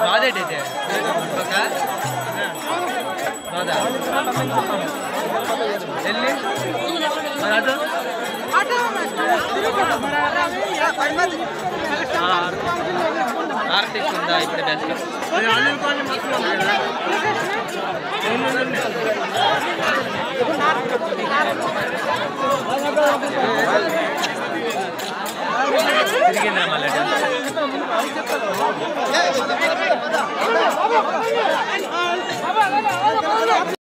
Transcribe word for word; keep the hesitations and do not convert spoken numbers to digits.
రాదేటైతే రాదా వెళ్ళి మరి అటు ఆర్టిక్ ఉందా ఇప్పుడు బెస్ట్ తిరిగిందిరా మళ్ళీ